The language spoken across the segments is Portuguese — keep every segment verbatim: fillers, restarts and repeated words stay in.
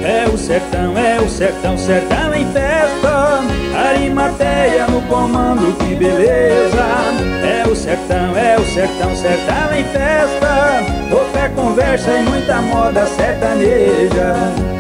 É o sertão, é o sertão, sertão em festa. Arimateia no comando, que beleza. É o sertão, é o sertão, sertão em festa. Pouca conversa e muita moda sertaneja.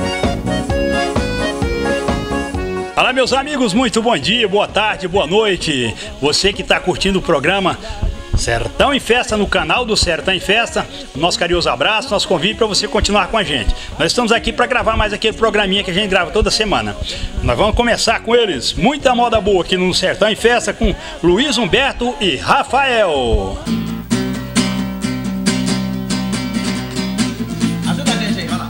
Olá, meus amigos, muito bom dia, boa tarde, boa noite. Você que está curtindo o programa Sertão em Festa no canal do Sertão em Festa, nosso carinhoso abraço, nosso convite para você continuar com a gente. Nós estamos aqui para gravar mais aquele programinha que a gente grava toda semana. Nós vamos começar com eles, muita moda boa aqui no Sertão em Festa com Luiz Humberto e Rafael. Ajuda a gente aí, vai lá.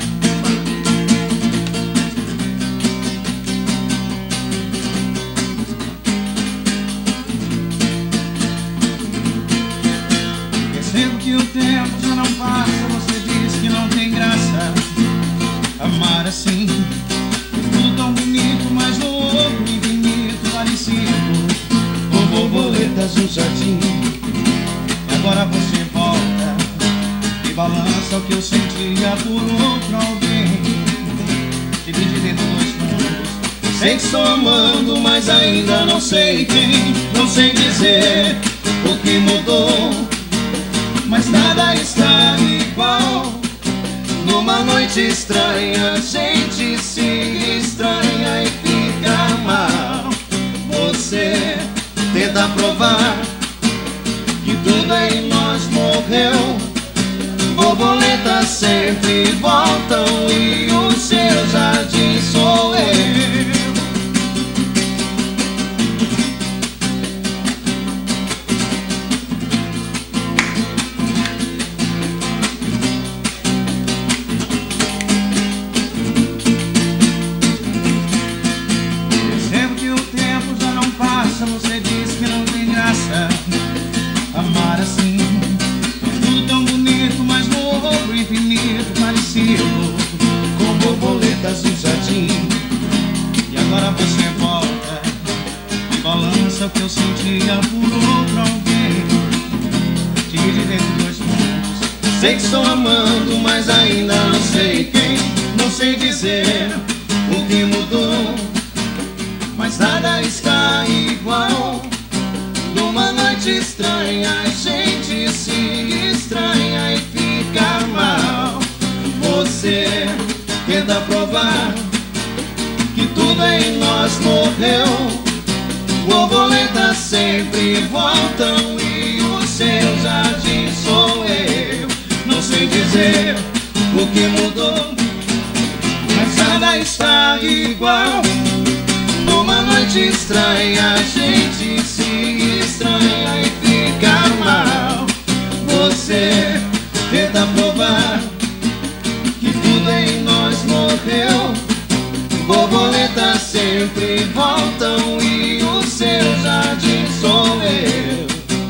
Percebo que o tempo já não passa. Você diz que não tem graça amar assim. Tudo tão bonito, mas louco, infinito, parecido com borboletas no jardim. E agora você volta e balança o que eu sentia por outro alguém. Divide dentro dos mundos. Sei que estou amando, mas ainda não sei quem. Não sei dizer o que mudou, mas nada está igual. Numa noite estranha, a gente se estranha e fica mal. Você tenta provar que tudo em nós morreu. Borboletas sempre voltam e o seu jardim sou eu. Você diz que não tem graça amar assim. Tudo tão bonito, mas louco, infinito, parecido com borboletas no jardim. E agora você volta e balança o que eu sentia por outro alguém. Divide dentro dos mundos. Sei que estou amando, mas ainda não sei quem. Não sei dizer o que mudou, mas nada está igual. Numa noite estranha, a gente se estranha e fica mal. Você tenta provar que tudo em nós morreu. Borboletas sempre voltam e o seu jardim sou eu. Não sei dizer o que mudou, mas nada está igual. Numa noite estranha, a gente se estranha e fica mal. Você tenta provar que tudo em nós morreu. Borboletas sempre voltam e o seu jardim sou eu.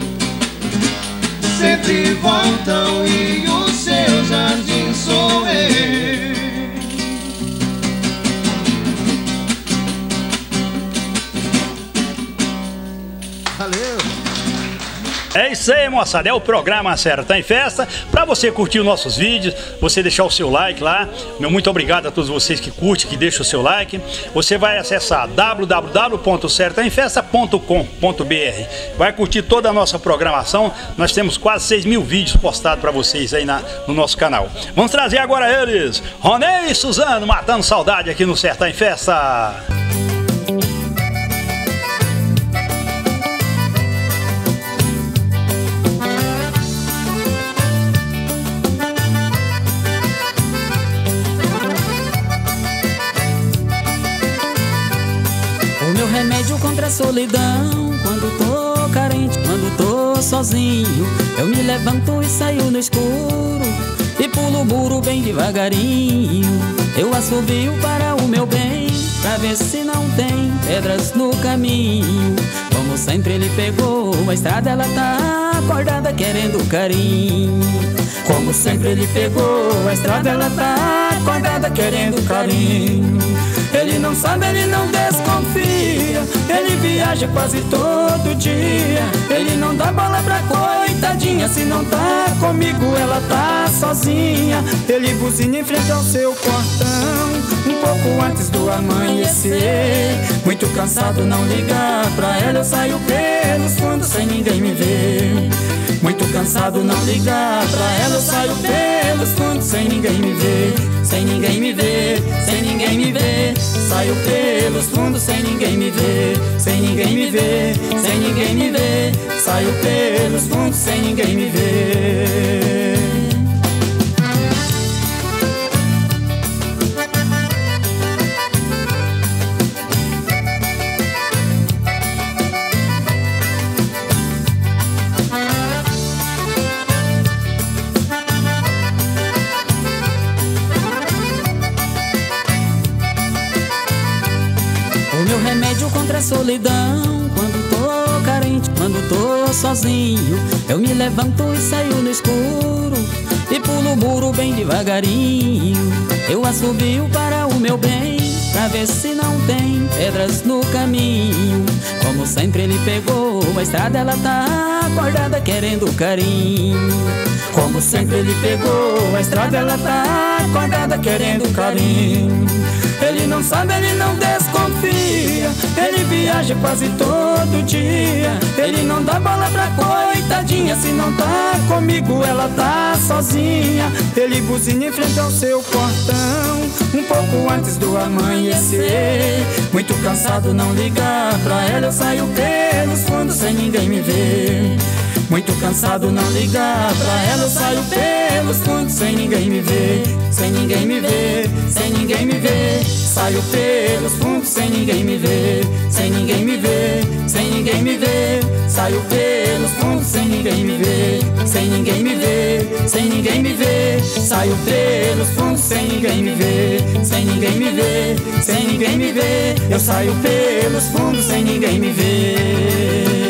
Sempre voltam e o seu jardim sou eu. Valeu! É isso aí, moçada, é o programa Sertão em Festa. Para você curtir os nossos vídeos, você deixar o seu like lá. Meu muito obrigado a todos vocês que curtem, que deixam o seu like. Você vai acessar w w w ponto sertão em festa ponto com ponto b r. Vai curtir toda a nossa programação. Nós temos quase seis mil vídeos postados para vocês aí na, no nosso canal. Vamos trazer agora eles, Ronei e Suzano, matando saudade aqui no Sertão em Festa. Remédio contra a solidão, quando tô carente, quando tô sozinho, eu me levanto e saio no escuro e pulo o muro bem devagarinho. Eu assovio para o meu bem, pra ver se não tem pedras no caminho. Como sempre ele pegou a estrada, ela tá acordada querendo carinho. Como sempre ele pegou a estrada, ela tá acordada querendo carinho. Ele não sabe, ele não desconfia, ele viaja quase todo dia. Ele não dá bola pra coitadinha, se não tá comigo ela tá sozinha. Ele buzina em frente ao seu portão, pouco antes do amanhecer. Muito cansado, não ligar pra ela, eu saio pelos fundos sem ninguém me ver. Muito cansado, não ligar pra ela, eu saio pelos fundos sem ninguém me ver. Sem ninguém me ver, sem ninguém me ver. Saio pelos fundos sem ninguém me ver. Sem ninguém me ver, sem ninguém me ver. Saio pelos fundos sem ninguém me ver. Remédio contra a solidão, quando tô carente, quando tô sozinho, eu me levanto e saio no escuro e pulo o muro bem devagarinho. Eu assobio para o meu bem, pra ver se não tem pedras no caminho. Como sempre ele pegou a estrada, ela tá acordada querendo carinho. Como sempre ele pegou a estrada, ela tá acordada querendo carinho. Ele não sabe, ele não desconfia, ele viaja quase todo dia. Ele não dá bola pra coitadinha, se não tá comigo ela tá sozinha. Ele buzina em frente ao seu portão, um pouco antes do amanhecer. Muito cansado, não ligar pra ela, eu saio pelos fundos sem ninguém me ver. Muito cansado, não ligar pra ela, eu saio pelos fundos sem ninguém me ver. Sem ninguém me ver, sem ninguém me ver. Saio pelos fundos sem ninguém me ver. Sem ninguém me ver, sem ninguém me ver. Saio pelos fundos sem ninguém me ver. Sem ninguém me ver, sem ninguém me ver. Saio pelos fundos sem ninguém me ver. Sem ninguém me ver, sem ninguém me ver. Eu saio pelos fundos sem ninguém me ver.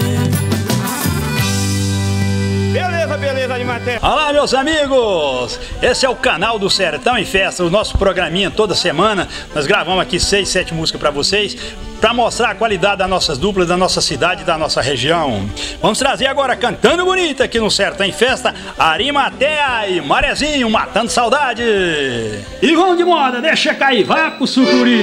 Beleza, beleza de matéria. Olá, meus amigos! Esse é o canal do Sertão em Festa, o nosso programinha toda semana. Nós gravamos aqui seis, sete músicas pra vocês, pra mostrar a qualidade das nossas duplas, da nossa cidade e da nossa região. Vamos trazer agora, cantando bonita aqui no Sertão em Festa, Arimatea e Marezinho, matando saudade. E vamos de moda, deixa cair, vai pro sucuri.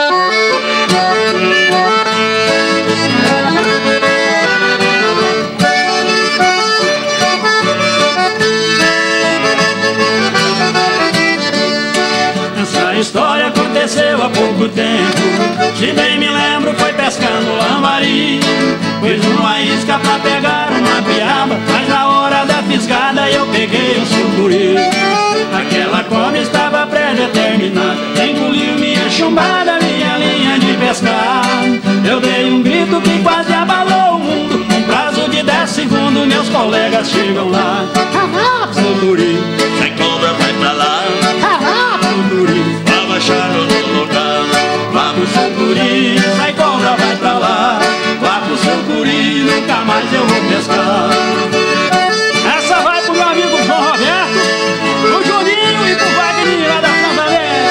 Essa história aconteceu há pouco tempo, se bem me lembro foi pescando lambari. Pus uma isca pra pegar uma piaba, mas na hora da fisgada eu peguei um sucuri. Aquela cobra estava predeterminada, engoliu minha chumbada, minha linha de pescar. Eu dei um grito que quase abalou o mundo, um prazo de dez segundos meus colegas chegam lá. Sucuri, sai cobra, vai pra lá. sucuri, Vai baixar no local. vamos sucuri, sai cobra, vai pra lá. Vá pro sucuri, nunca mais eu vou pescar. Essa vai pro meu amigo João Roberto, pro Juninho e pro Wagner lá da Santarém.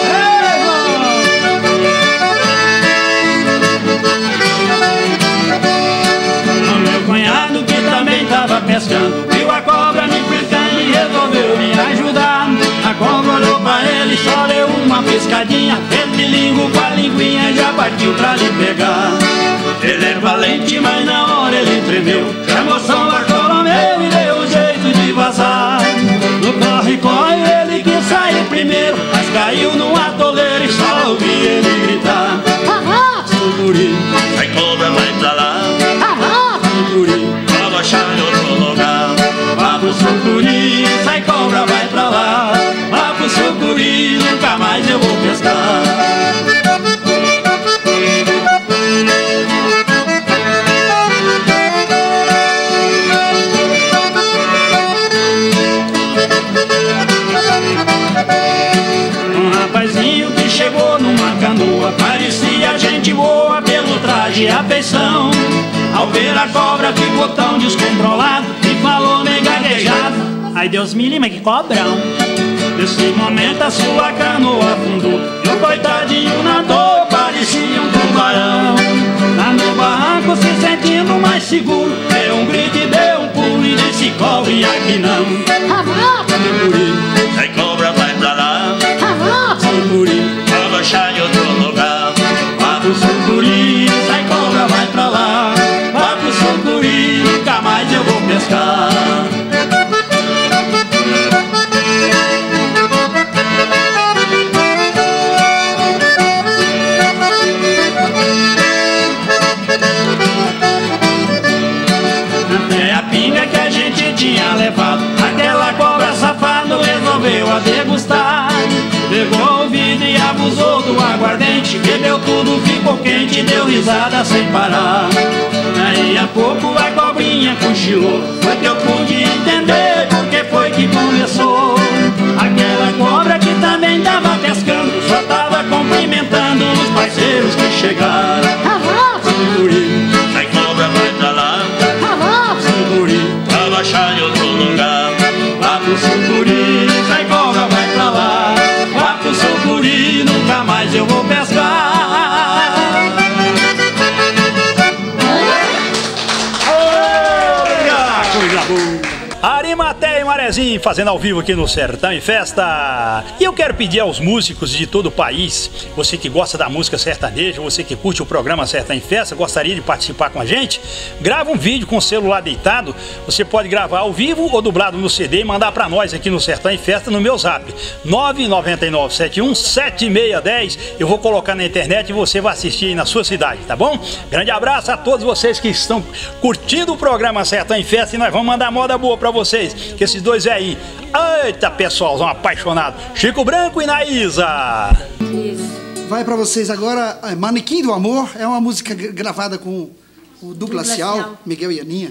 O meu cunhado que também tava pescando viu a cobra me piscando e resolveu me ajudar. A cobra olhou pra ele, só deu uma piscadinha, fez bilingo com a linguinha, já partiu pra lhe pegar. Ele é valente, mas na hora ele tremeu, chamou São Bartolomeu e deu um jeito de vazar. No corre-corre ele quis sair primeiro, mas caiu no atoleiro e só ouvi ele gritar. Sucuri, Sai cobra, vai pra lá. sucuri, Vai baixar no outro lugar. vá pro sucuri, sai cobra, vai pra lá. Vá pro sucuri, nunca mais eu vou pescar. Um rapazinho que chegou numa canoa, parecia gente boa pelo traje e afeição. Ao ver a cobra ficou tão descontrolado e falou meio gaguejado: ai Deus me livre, que cobrão. Nesse momento a sua canoa afundou e o coitadinho nadou, parecia um tubarão. Lá no barranco se sentindo mais seguro, deu um grito e deu um pulo e disse: corre aqui não. Sai cobra, vai pra lá. Sucuri, Vai abusou do aguardente, bebeu tudo, ficou quente, deu risada sem parar. Aí a pouco a cobrinha cochilou, foi que eu pude entender porque foi que começou. Aquela cobra que também tava pescando, só tava cumprimentando os parceiros que chegaram. Sucuri, Sai cobra, vai pra lá, sucuri, pra baixar em outro lugar. vá pro sucuri, sai cobra, vai pra lá. Vá pro sucuri, nunca mais eu vou pescar. Coisa boa. Arimateia e Marezinho fazendo ao vivo aqui no Sertão em Festa. E eu quero pedir aos músicos de todo o país, você que gosta da música sertaneja, você que curte o programa Sertão em Festa, gostaria de participar com a gente? Grava um vídeo com o celular deitado. Você pode gravar ao vivo ou dublado no C D e mandar pra nós aqui no Sertão em Festa no meu zap nove nove nove sete um sete seis um zero. Eu vou colocar na internet e você vai assistir aí na sua cidade, tá bom? Grande abraço a todos vocês que estão curtindo o programa Sertão em Festa e nós vamos mandar moda boa pra vocês, que esses dois é aí. Eita, pessoalzão apaixonado. Chico Branco e Naísa. Vai pra vocês agora, Manequim do Amor. É uma música gravada com o Douglas Cial, Miguel e Aninha.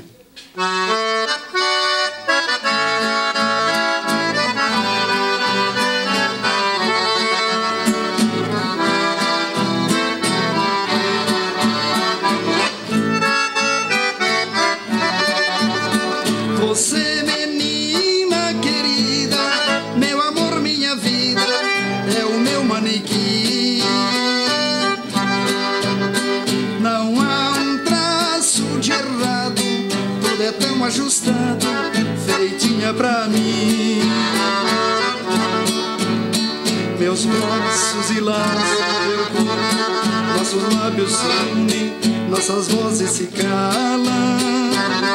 Você, menina querida, meu amor, minha vida, é o meu manequim. Não há um traço de errado, tudo é tão ajustado, feitinha pra mim. Meus braços e laços, meu corpo, nossos lábios se unem, nossas vozes se calam.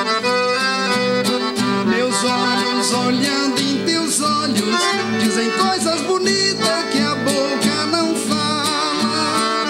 Meus olhos olhando em teus olhos dizem coisas bonitas que a boca não fala.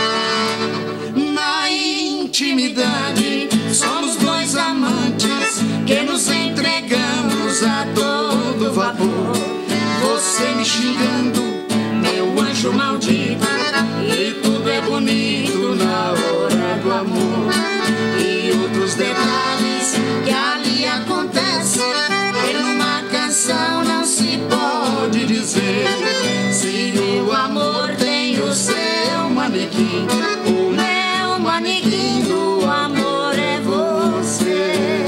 Na intimidade somos dois amantes que nos entregamos a todo vapor. Você me xingando, meu anjo maldito, e tudo é bonito na hora do amor. E outros detalhes que ali acontecem, que numa canção não se pode dizer. Se o amor tem o seu manequim, o meu manequim do amor é você.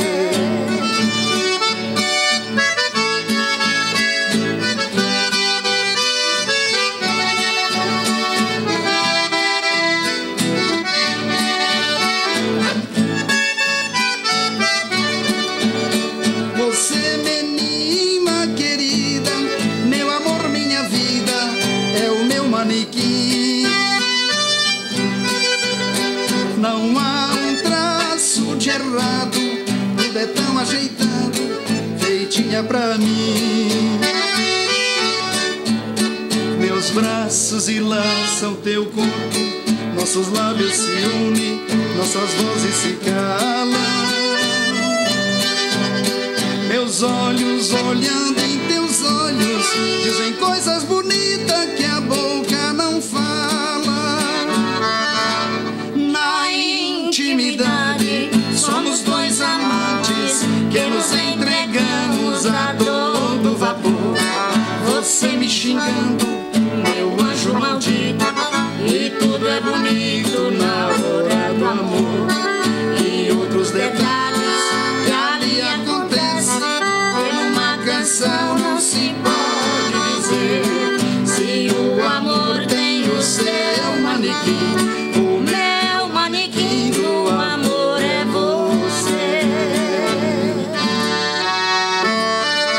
Não há um traço de errado, tudo é tão ajeitado, feitinha pra mim. Meus braços enlaçam teu corpo, nossos lábios se unem, nossas vozes se calam. Meus olhos olhando em teus olhos dizem coisas bonitas que a boca não fala. Na intimidade somos dois amantes que nos entregamos a todo vapor. Você me xingando, meu anjo maldito, e tudo é bonito na hora do amor. E outros detalhes que ali acontecem, que numa canção não se pode dizer. Se o amor tem o seu manequim, o meu manequim do amor é você.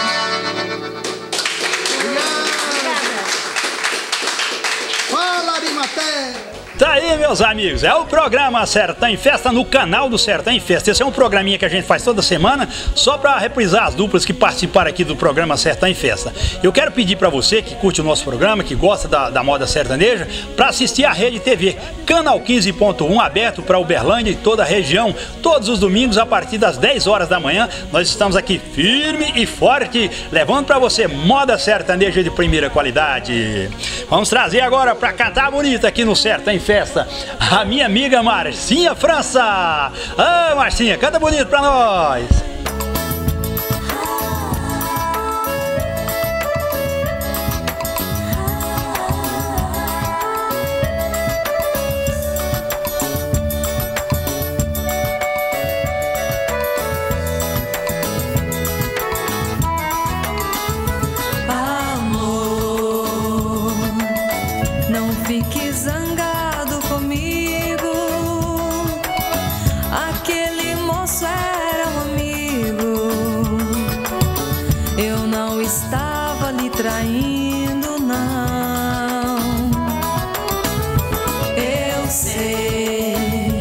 Obrigada. Fala, Arimateia. Tá aí, meus amigos, é o programa Sertão em Festa no canal do Sertão em Festa. Esse é um programinha que a gente faz toda semana só para reprisar as duplas que participaram aqui do programa Sertão em Festa. Eu quero pedir para você que curte o nosso programa, que gosta da, da moda sertaneja, para assistir a Rede T V, canal quinze ponto um, aberto para Uberlândia e toda a região, todos os domingos a partir das dez horas da manhã. Nós estamos aqui firme e forte, levando para você moda sertaneja de primeira qualidade. Vamos trazer agora para cantar bonita aqui no Sertão em Festa Festa, a minha amiga Marcinha França. Ah, Marcinha, canta bonito pra nós. Amor, não fique zangado. Aquele moço era um amigo. Eu não estava lhe traindo, não. Eu sei.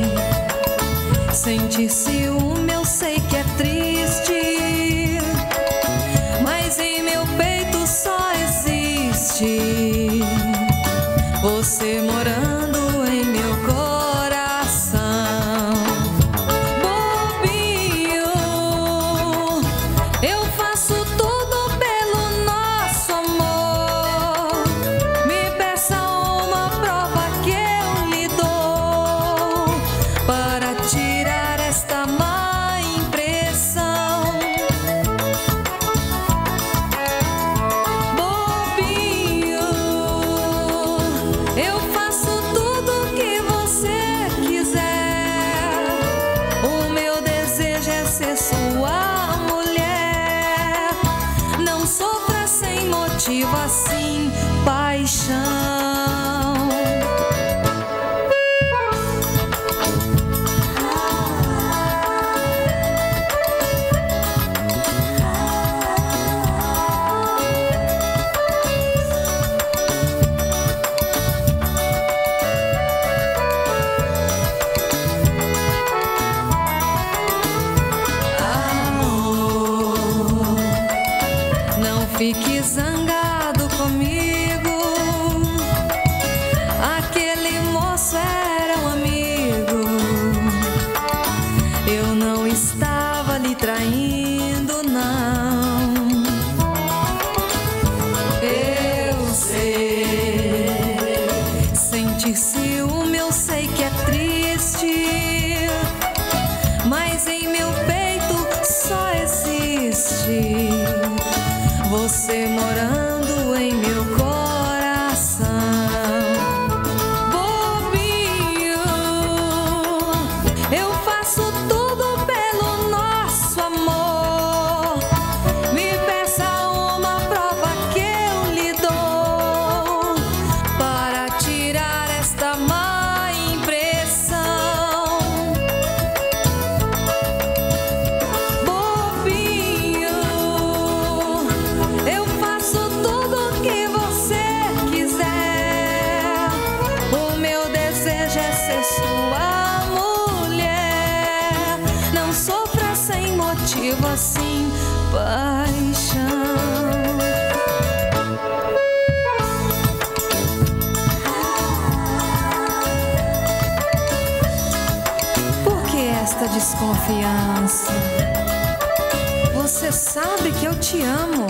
Sentir ciúme eu sei que é triste, mas em meu peito só existe você morando em meu coração. Eu faço tudo pelo nosso amor. Me peça uma prova que eu lhe dou para tirar esta má impressão. Bobinho, eu faço tudo que você quiser. O meu desejo é ser sua mulher. Não sofra sem motivo assim, paixão. Fique zangado comigo. Aquele moço era um amigo. Eu não estava lhe traindo, não. Eu sei. Sentir ciúme eu sei que é triste, mas em meu peito só existe você morando em meu coração. Bobinho, eu faço tudo pelo nosso amor. Me peça uma prova que eu lhe dou para tirar esta má impressão. Bobinho, eu faço tudo que você quiser. O meu desejo é ser sua mulher. Não sofra sem motivo assim, paixão. Por que esta desconfiança? Você sabe que eu te amo.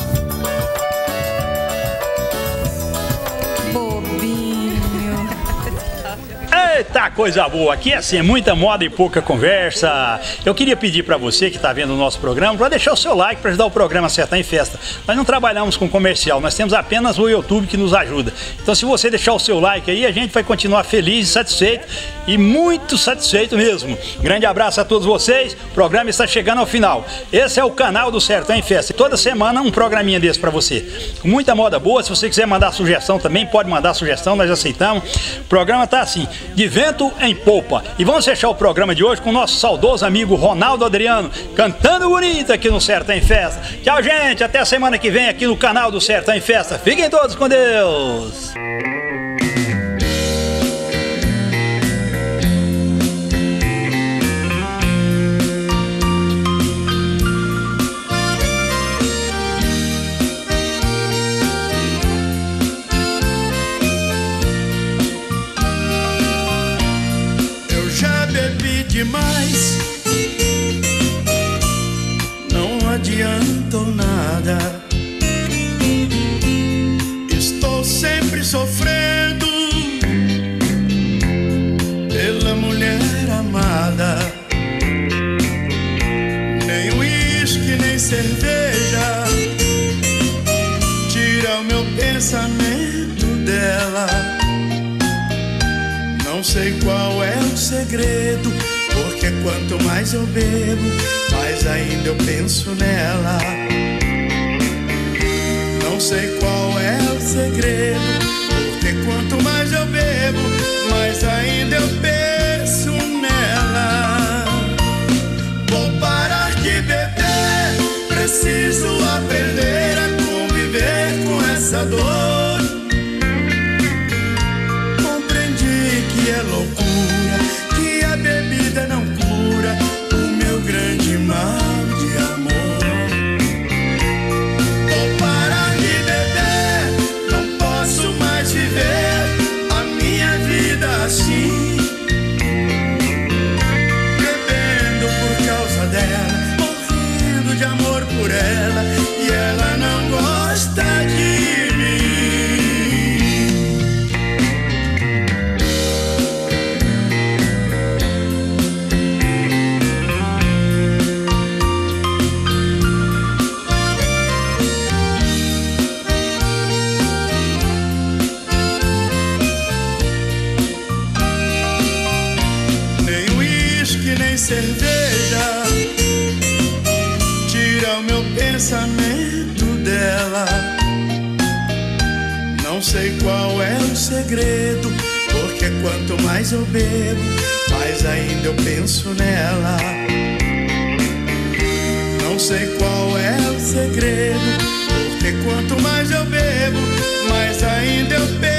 Bobinho. Eita, coisa boa, aqui é assim, muita moda e pouca conversa. Eu queria pedir para você que está vendo o nosso programa para deixar o seu like para ajudar o programa Sertão em Festa. Nós não trabalhamos com comercial, nós temos apenas o YouTube que nos ajuda. Então se você deixar o seu like aí, a gente vai continuar feliz e satisfeito, e muito satisfeito mesmo. Grande abraço a todos vocês, o programa está chegando ao final. Esse é o canal do Sertão em Festa, e toda semana um programinha desse para você. Com muita moda boa, se você quiser mandar sugestão também, pode mandar sugestão, nós aceitamos. O programa tá assim, de vento em popa. E vamos fechar o programa de hoje com o nosso saudoso amigo Ronaldo Adriano, cantando bonito aqui no Sertão em Festa. Tchau, gente, até a semana que vem aqui no canal do Sertão em Festa. Fiquem todos com Deus. demais não adiantou nada. Estou sempre sofrendo pela mulher amada. Nem uísque, nem cerveja tira o meu pensamento dela. Não sei qual é o segredo, porque quanto mais eu bebo, mais ainda eu penso nela. Não sei qual é o segredo, porque quanto mais eu bebo, mais ainda eu penso nela. Vou parar de beber, preciso aprender a conviver com essa dor. É loucura que a bebida não cura o meu grande mal de amor. Vou parar de beber, não posso mais viver a minha vida assim, bebendo por causa dela, morrendo de amor por ela, e ela não gosta de mim. Cerveja tira o meu pensamento dela. Não sei qual é o segredo, porque quanto mais eu bebo, mais ainda eu penso nela. Não sei qual é o segredo, porque quanto mais eu bebo, mais ainda eu penso